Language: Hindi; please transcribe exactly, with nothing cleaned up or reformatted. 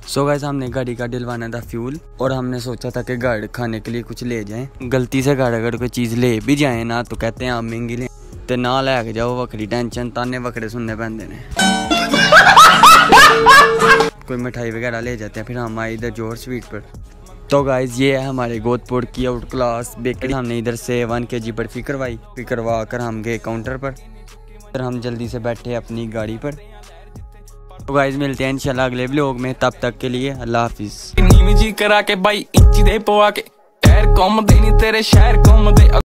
सो गाइस हमने गाड़ी का डलवाना था फ्यूल और हमने सोचा था कि गाड़ी खाने के लिए कुछ ले जाएं। गलती से गाड़ी अगर कोई चीज़ ले भी जाए ना तो कहते हैं आप महंगी ले ते ना लैके जाओ, वक्री टेंशन, ताने वक्रे सुनने पैंदे ने। कोई मिठाई वगैरह ले जाते हैं, फिर हम आए इधर जोहर स्वीट पर। तो गाइज ये है हमारे गोदपुर की आउट क्लास बेकरी। हमने इधर से वन के जी बर्फी करवाई, फिर करवा कर हम गए काउंटर पर, फिर हम जल्दी से बैठे अपनी गाड़ी पर। तो गाइज मिलते हैं इंशाल्लाह अगले व्लॉग में, तब तक के लिए अल्लाह हाफिज।